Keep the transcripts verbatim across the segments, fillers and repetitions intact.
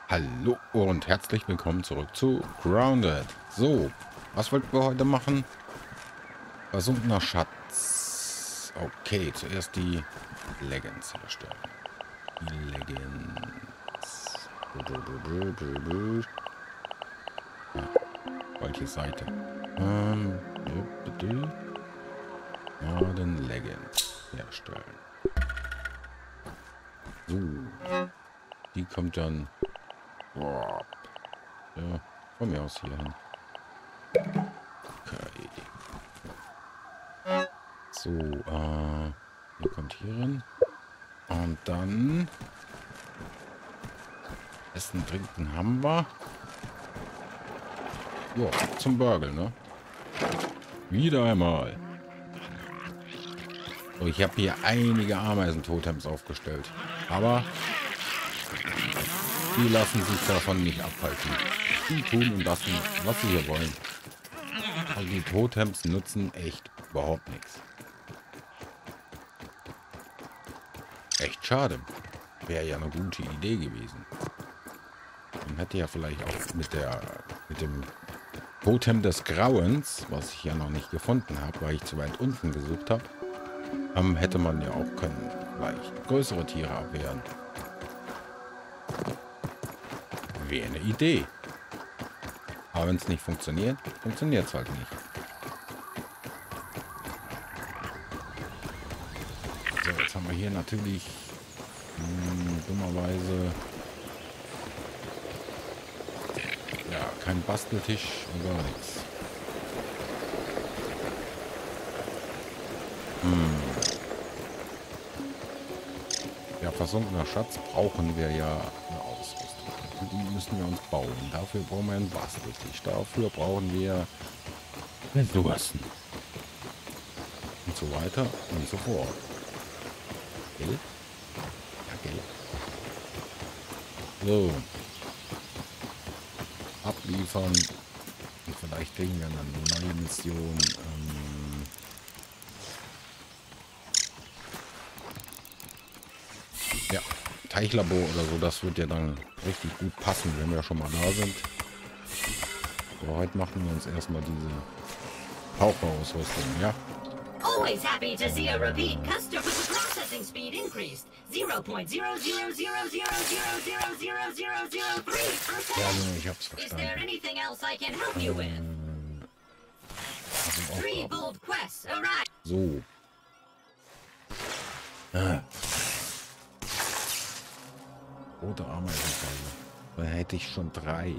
Hallo und herzlich willkommen zurück zu Grounded. So, was wollten wir heute machen? Versunkener Schatz. Okay, zuerst die Leggings herstellen. Die Leggings. Ja, welche Seite? Ähm, ja, den Leggings herstellen. So, die kommt dann. Boah, ja, von mir aus hier hin. Okay. So, äh, hier kommt hier hin. Und dann Essen, Trinken haben wir. Ja, zum Burger, ne? Wieder einmal. So, ich habe hier einige Ameisentotems aufgestellt. Aber die lassen sich davon nicht abhalten. Die tun und lassen, was sie hier wollen. Also die Totems nutzen echt überhaupt nichts. Echt schade. Wäre ja eine gute Idee gewesen. Man hätte ja vielleicht auch mit der mit dem Totem des Grauens, was ich ja noch nicht gefunden habe, weil ich zu weit unten gesucht habe, ähm, hätte man ja auch können vielleicht größere Tiere abwehren. Wäre eine Idee. Aber wenn es nicht funktioniert, funktioniert es halt nicht. So, jetzt haben wir hier natürlich mh, dummerweise ja kein Basteltisch und gar nichts. Hm. Ja, versunkener Schatz brauchen wir ja eine Ausrüstung. Und die müssen wir uns bauen. Dafür brauchen wir einen Basteltisch. Dafür brauchen wir Ressourcen. Und so weiter und so fort. Gell? Ja, gell. So. Abliefern. Und vielleicht kriegen wir eine neue Mission. Ähm ja, Teichlabor oder so. Das wird ja dann richtig gut passen, wenn wir schon mal da sind. Aber heute machen wir uns erstmal diese Taucherausrüstung, ja? Always happy to see a repeat customer processing speed increased zero point zero zero zero zero zero zero zero zero zero three percent. Ja, genau, ich hab's Is there verstanden. anything else I can help you with? Ähm, also Three Aufgaben. bold quests arrive. So. Ah. Rote Ameisenfalle. Da hätte ich schon drei.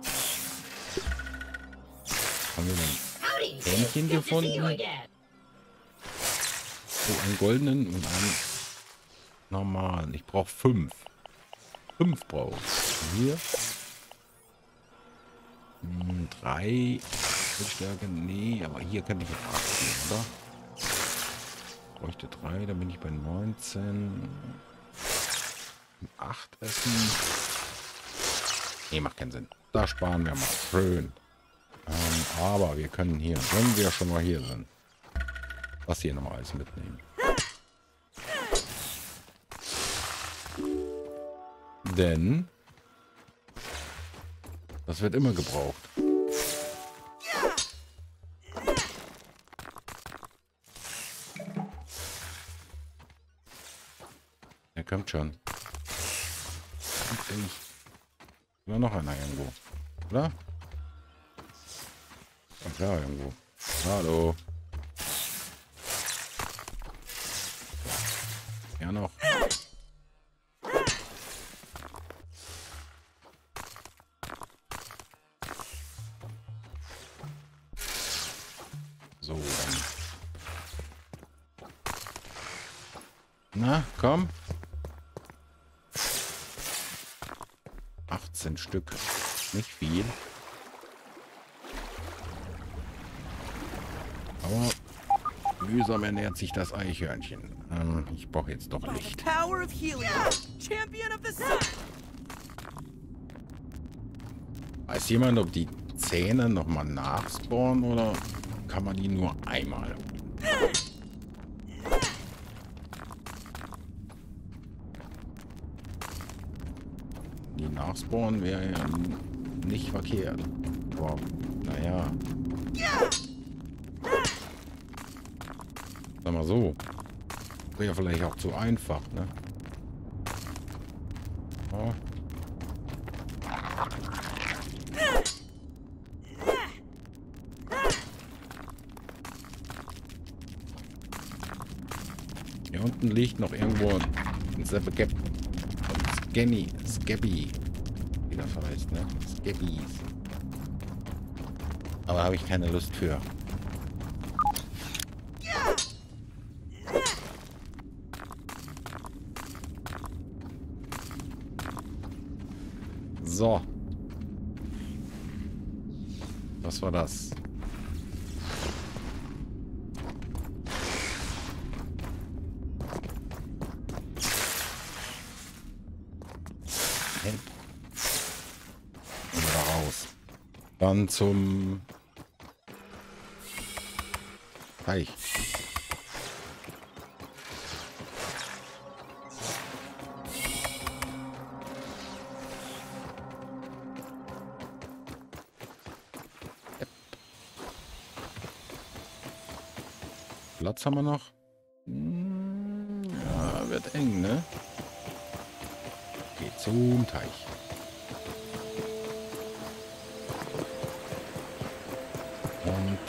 Haben wir denn Howdy. Hähnchen Good to see you gefunden? again. So, einen goldenen und einen normalen. Ich brauche fünf. Fünf brauche ich. Hier. Hm, drei. Stärke. Nee, aber hier könnte ich jetzt achten, oder? Ich bräuchte drei, dann bin ich bei neunzehn. acht essen. Nee, macht keinen Sinn. Da sparen wir mal. Schön. Ähm, aber wir können hier, wenn wir schon mal hier sind, was hier noch alles mitnehmen. Denn das wird immer gebraucht. Er kommt schon. Kommt der nicht? Nur noch einer irgendwo, oder? Ach ja, irgendwo. Hallo. Ja, noch. So, dann. Na, komm. achtzehn Stück. Nicht viel. Aber mühsam ernährt sich das Eichhörnchen. Ähm, ich brauche jetzt doch Licht. Power of Helios, champion of the sun. Weiß jemand, ob die Zähne nochmal nachspawnen oder kann man die nur einmal? die nachspawnen, wäre ja nicht verkehrt. Aber, naja. Sag mal so. Wäre vielleicht auch zu einfach, ne? Ja. Hier unten liegt noch irgendwo ein Scabby. Scabby. Scabby. Wie das heißt, ne? Scabbies. Aber habe ich keine Lust für. So. Was war das? Help. Und da raus. Dann zum Teich. Platz haben wir noch. Ja, wird eng, ne? Geht zum Teich. Und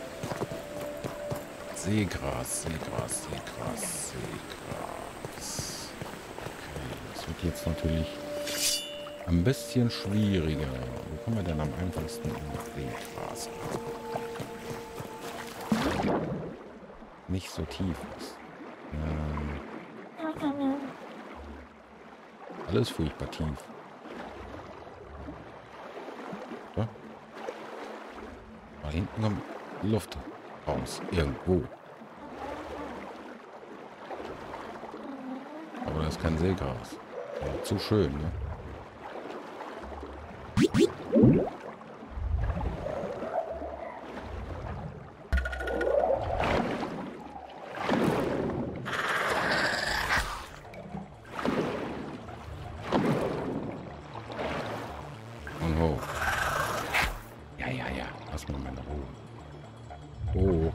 Seegras, Seegras, Seegras, Seegras. Okay, das wird jetzt natürlich ein bisschen schwieriger. Wo kommen wir denn am einfachsten in Seegras? Nicht so tief ist. Ähm, alles furchtbar tief. So. Da hinten kommt Luft raus. Irgendwo. Aber das ist kein Seegras. Ja, zu schön, ne? Oh.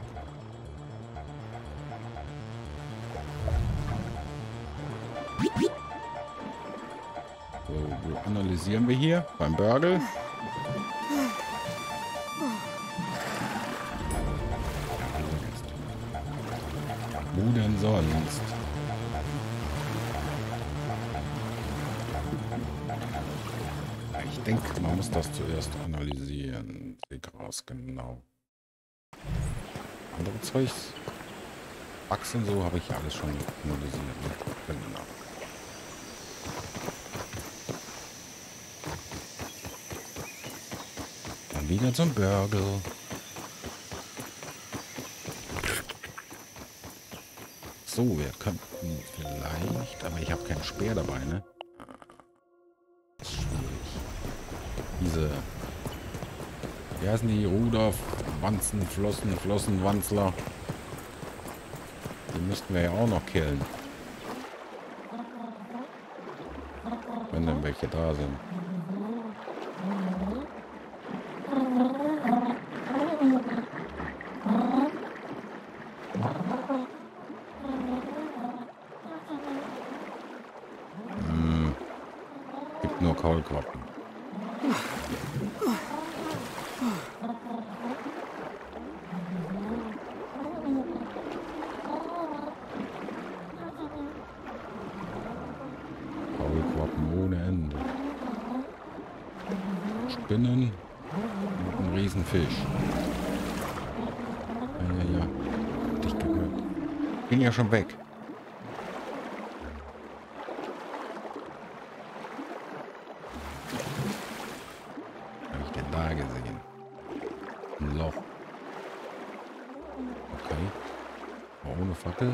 So, wo analysieren wir hier? Beim Burgle. Wo denn sonst? Ich denke, man muss das zuerst analysieren. Seegras, genau. Andere Zeugs. Bugs und so habe ich ja alles schon analysiert. Ne? Genau. Dann wieder zum Burgle. So, wir könnten vielleicht, aber ich habe keinen Speer dabei, ne? Das ist schwierig. Diese, wie heißen die? Ruder, Wanzen, Flossen, Flossenwanzler. Die müssten wir ja auch noch killen. Wenn denn welche da sind. Hm. Gibt nur Kaulquappen. Ohne Ende. Spinnen und ein Riesenfisch. Ja, ja, ja. Dich gehört. Bin ja schon weg. Habe ich denn da gesehen? Ein Loch. Okay. Aber ohne Fackel.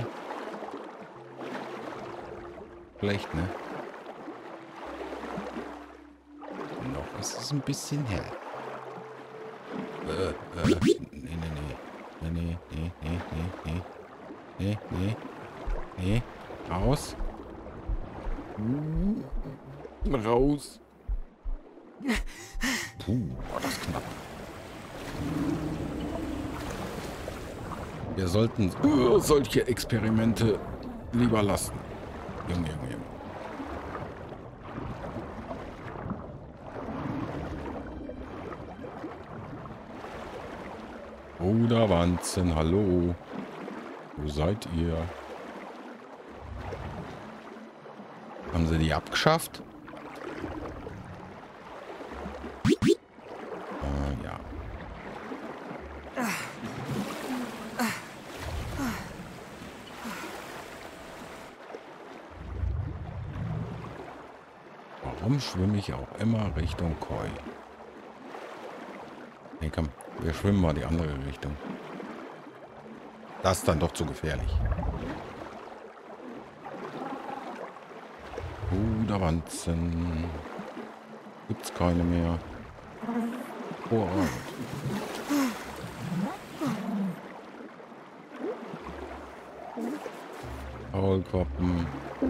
Schlecht, ne? Noch ist es ein bisschen hell. Äh, äh, nee, nee, nee. Nee, nee, nee, nee, nee, nee. Nee, nee. Nee. Raus. Raus. Puh, war das knapp. Wir sollten uh, solche Experimente lieber lassen. Junge, Junge, Junge. Bruder Wanzen, hallo. Wo seid ihr? Haben sie die abgeschafft? Ah, ja. Warum schwimme ich auch immer Richtung Koi? Nee, komm, wir schwimmen mal die andere Richtung. Das ist dann doch zu gefährlich. Ruderwanzen. Gibt's keine mehr. Oh, Faulkoppen.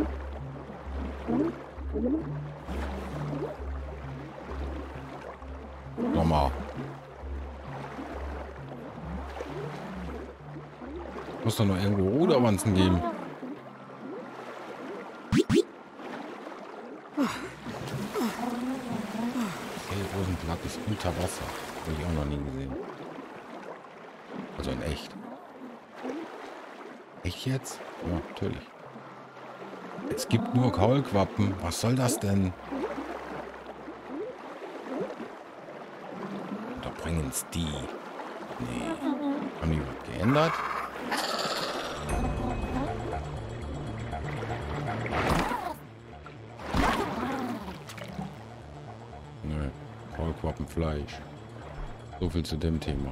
Nochmal. Muss doch noch irgendwo Ruderwanzen geben. Rosenblatt ist unter Wasser. Habe ich auch noch nie gesehen. Also in echt. Echt jetzt? Ja, natürlich. Es gibt nur Kaulquappen. Was soll das denn? Da bringen es die. Nee. Haben die was geändert? Nö. Kaulquappenfleisch. So viel zu dem Thema.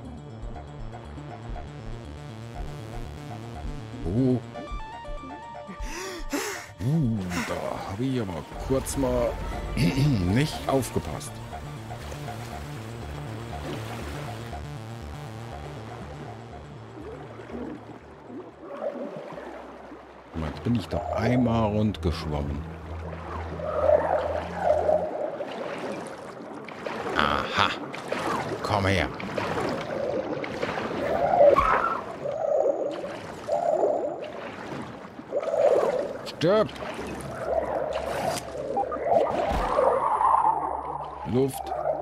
Oh. Uh, da habe ich aber kurz mal nicht aufgepasst. Jetzt bin ich da einmal rund geschwommen. Aha. Komm her. Stirb! Luft.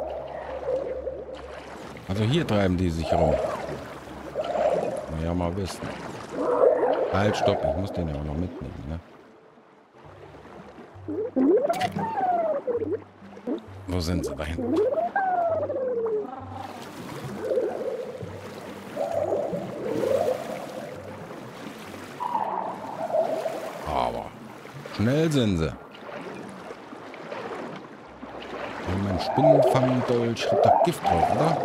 Also hier treiben die sich rum. Na ja, mal wissen. Halt, stopp. Ich muss den ja auch noch mitnehmen, ne? Wo sind sie da hinten? Aber schnell sind sie. Und mein Spinnenfangdolch hat doch Gift drauf, oder?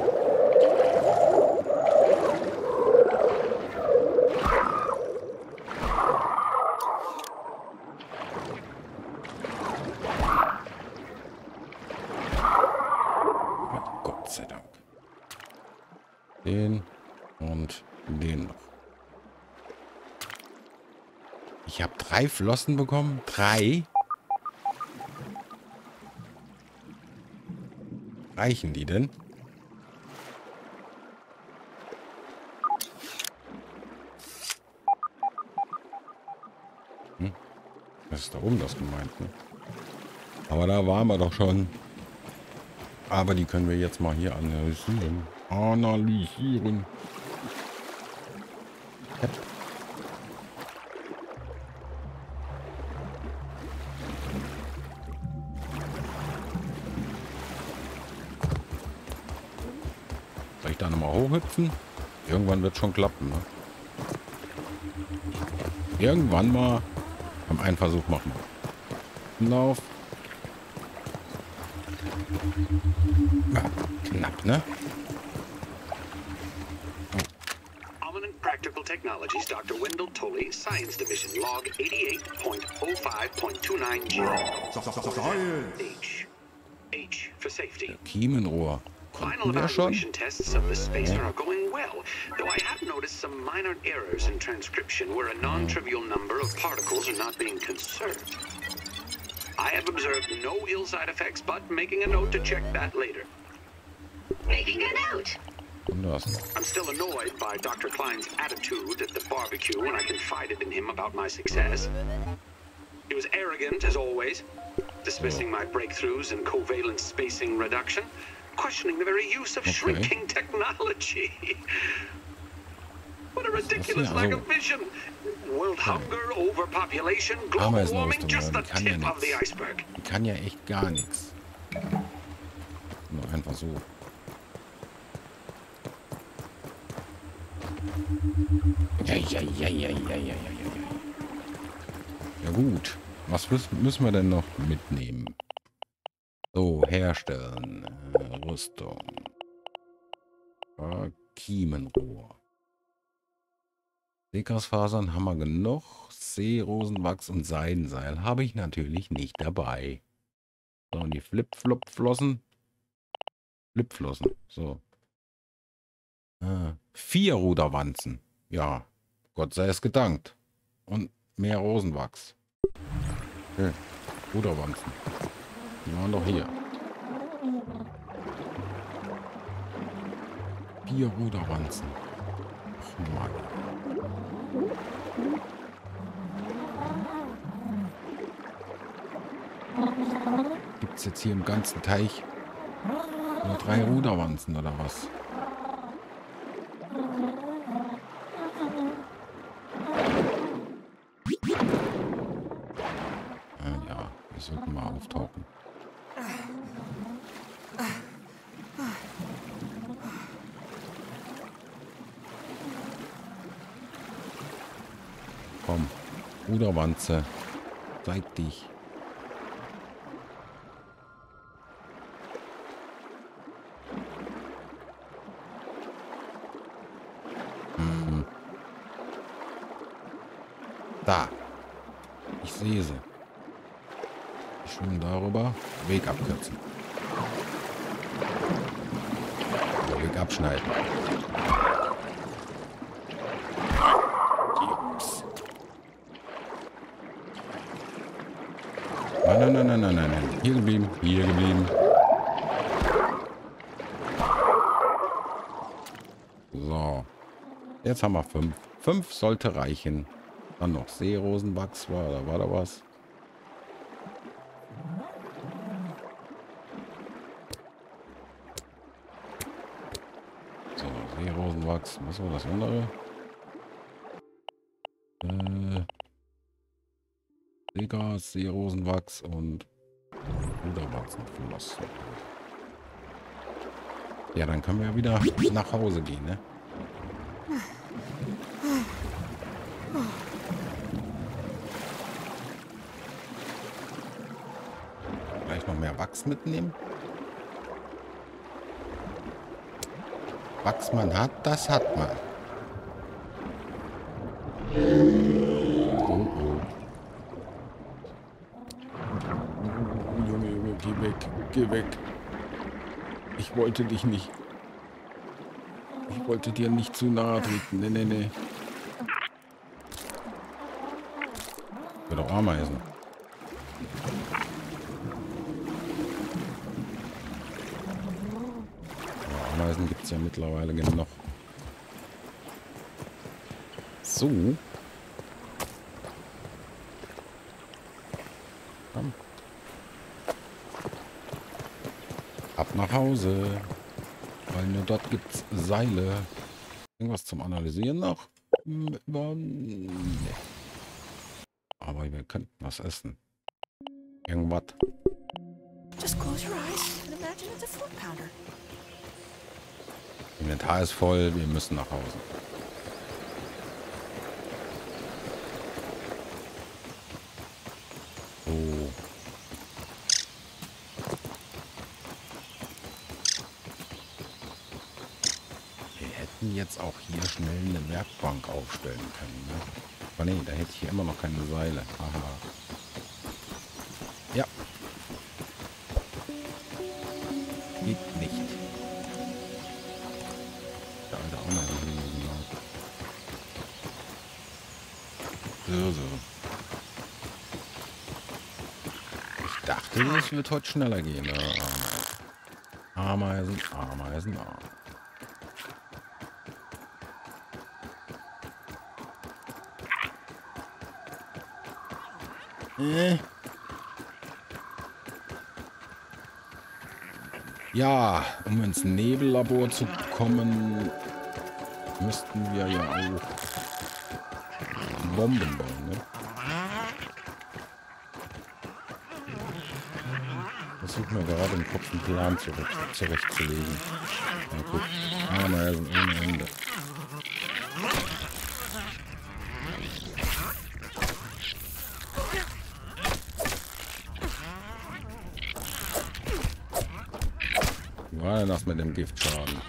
Gott sei Dank. Den und den noch. Ich habe drei Flossen bekommen. Drei? Reichen die denn? Hm? Das ist da oben das gemeint, ne? Aber da waren wir doch schon. Aber die können wir jetzt mal hier analysieren. Analysieren. Yep. Soll ich da nochmal hochhüpfen? Irgendwann wird schon klappen, ne? Irgendwann mal. Am einen Versuch machen wir. Lauf. Ja, knapp, ne? Eminent Practical Technologies, Doctor Wendell Tolley, Science Division, Log eighty-eight point oh five point two nine G. H. H for safety. Kiemenrohr. Final evaluation tests of the spacer are going well, though I have noticed some minor errors in transcription where a non-trivial number of particles are not being conserved. I have observed no ill side effects, but making a note to check that later. Making a note. Und das. I'm still annoyed by Doctor Klein's attitude at the barbecue when I confided in him about my success. He was arrogant, as always, dismissing my breakthroughs in covalent spacing reduction, questioning the very use of Okay. shrinking technology. What a ridiculous hier? lack Also- of vision. World hunger, overpopulation, global warming, Ameisenrüstung, just the die kann ja tip of the nichts. iceberg. Die kann ja echt gar nichts. Nur einfach so. Ja, ja, ja, ja, ja, ja, ja, ja, ja. Ja gut. Was müssen müssen wir denn noch mitnehmen? So, herstellen. Äh, Rüstung. Äh, Kiemenrohr. Seegrasfasern haben wir genug. Seerosenwachs und Seidenseil habe ich natürlich nicht dabei. So, und die Flip-Flop-Flossen. Flipflossen. So. Ah, vier Ruderwanzen. Ja, Gott sei es gedankt. Und mehr Rosenwachs. Okay. Ruderwanzen. Die waren doch hier. Vier Ruderwanzen. Ach Mann. Gibt es jetzt hier im ganzen Teich nur drei Ruderwanzen oder was? Ah, ja, wir sollten mal auftauchen. Komm, Ruderwanze, zeig dich. Hm. Da. Ich sehe sie. Die schwimmen darüber. Weg abkürzen. Oder Weg abschneiden. Ups. Nein, nein, nein, nein, nein, nein. Hier geblieben. Hier geblieben. So. Jetzt haben wir fünf. Fünf sollte reichen. Dann noch Seerosenwachs war, da war da was. So, Seerosenwachs. Was war das andere? Äh, Seegras, Seerosenwachs und Ruderwachsenflossen. Ja, dann können wir ja wieder nach Hause gehen, ne? Vielleicht noch mehr Wachs mitnehmen. Wachs man hat, das hat man. Oh, oh. Junge, Junge, geh weg, geh weg. Ich wollte dich nicht. Ich wollte dir nicht zu nahe treten. Nee, nee, nee. Ich will doch Ameisen. Aber Ameisen gibt es ja mittlerweile genug. So. Komm. Ab nach Hause. Weil nur dort gibt es Seile. Irgendwas zum Analysieren noch? Nee. Aber wir könnten was essen. Irgendwas. Just close your eyes and imagine it's a foot pounder. Inventar ist voll. Wir müssen nach Hause. So. Wir hätten jetzt auch hier schnell eine Werkbank aufstellen können. Ne? Aber nee, da hätte ich hier immer noch keine Seile. Aha. Ja. Geht nicht. Der alte auch noch. So, so. Es wird heute schneller gehen. Ne? Ameisen, Ameisen, Ameisen. Äh. Ja, um ins Nebellabor zu kommen, müssten wir ja auch Bomben bauen, ne? Versuche mir gerade im Kopf einen Plan zurecht, zurechtzulegen. Ja, guck. Ameisen ohne Ende. Wie war denn das mit dem Giftschaden?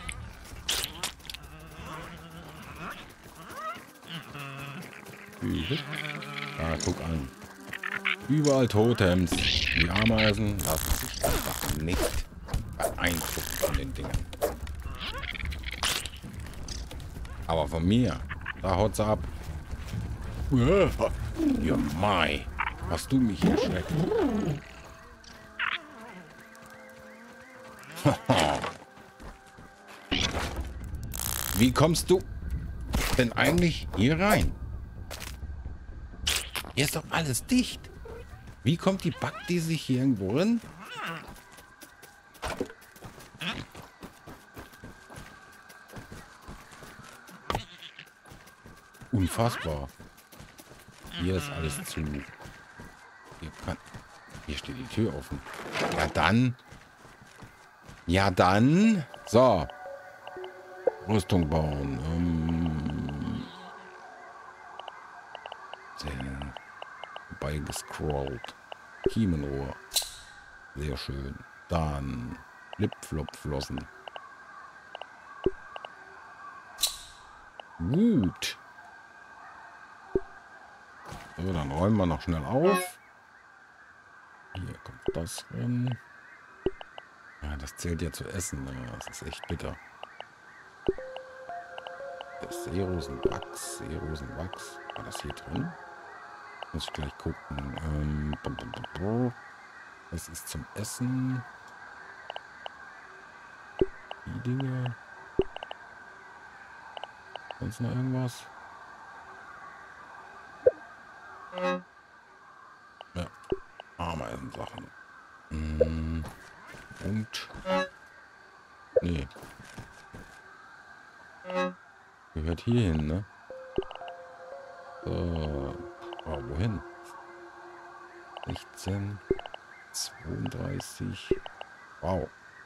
Ah, guck an. Überall Totems. Die Ameisen lassen sich einfach nicht beeindrucken von den Dingen. Aber von mir, da haut's ab. Ja, Mai. Hast du mich erschreckt? Wie kommst du denn eigentlich hier rein? Hier ist doch alles dicht. Wie kommt die Bakti sich hier irgendwo hin? Unfassbar. Hier ist alles zu. Hier, kann, hier steht die Tür offen. Ja dann. Ja dann. So. Rüstung bauen. Ähm. Sehr beigescrollt. Kiemenrohr. Sehr schön. Dann Flip-Flop-Flossen. Gut. So, dann räumen wir noch schnell auf. Hier kommt das rein. Ja, das zählt ja zu essen. Das ist echt bitter. Das Seerosenwachs. Seerosenwachs. War das hier drin? Muss ich gleich gucken. Ähm, das ist zum Essen. Die Dinge. Sonst noch irgendwas? Ja. Ameisensachen. Mm. Und. Nee. Gehört hier hin, ne? So. Oh, wohin? sechzehn, zweiunddreißig. Wow.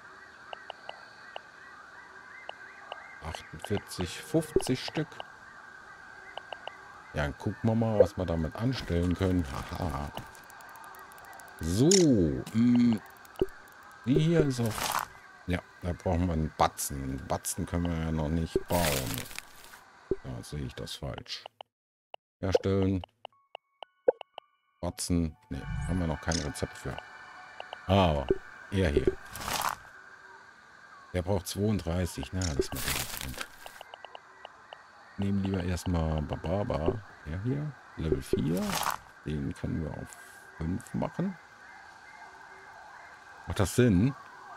achtundvierzig, fünfzig Stück. Ja, dann gucken wir mal, was wir damit anstellen können. Haha. So. Mh. Die hier ist auf. Ja, da brauchen wir einen Batzen. Einen Batzen können wir ja noch nicht bauen. Da sehe ich das falsch. Herstellen. Batzen. Ne, haben wir noch kein Rezept für. Aber er hier. Der braucht zweiunddreißig. Na, das macht nicht. Nehmen lieber erstmal Bababa. Der hier. Level vier. Den können wir auf fünf machen. Macht das Sinn?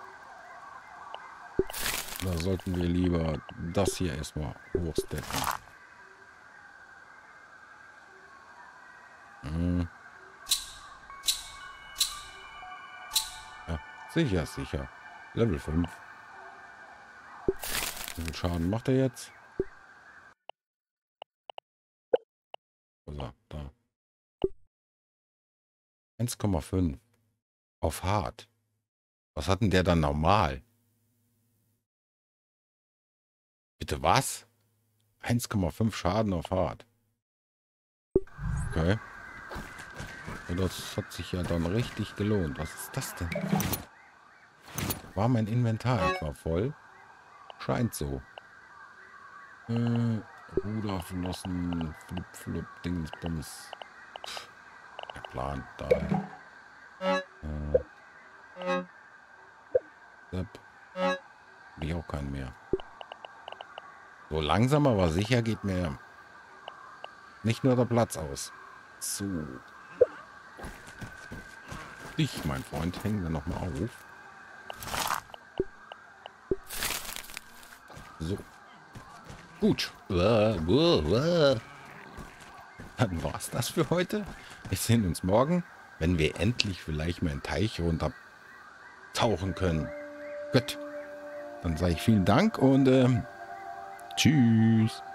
Da sollten wir lieber das hier erstmal hochstecken. Hm. Ja, sicher, sicher. Level fünf. Wie viel Schaden macht er jetzt? Also, da. eins Komma fünf. Auf hart. Was hat denn der dann normal? Bitte was? eins Komma fünf Schaden auf hart. Okay. Und das hat sich ja dann richtig gelohnt. Was ist das denn? War mein Inventar etwa voll? Scheint so. Äh, Ruderflossen, Flip, Flip, Dingsbums. Pff, der Plan, da. Äh. Sepp. Hab ich auch keinen mehr. So langsam aber sicher geht mir nicht nur der Platz aus. So. dich, mein Freund. Hängen wir nochmal auf. So. Gut. Dann war's das für heute. Wir sehen uns morgen, wenn wir endlich vielleicht mal einen Teich runter tauchen können. Gut. Dann sage ich vielen Dank und ähm, tschüss.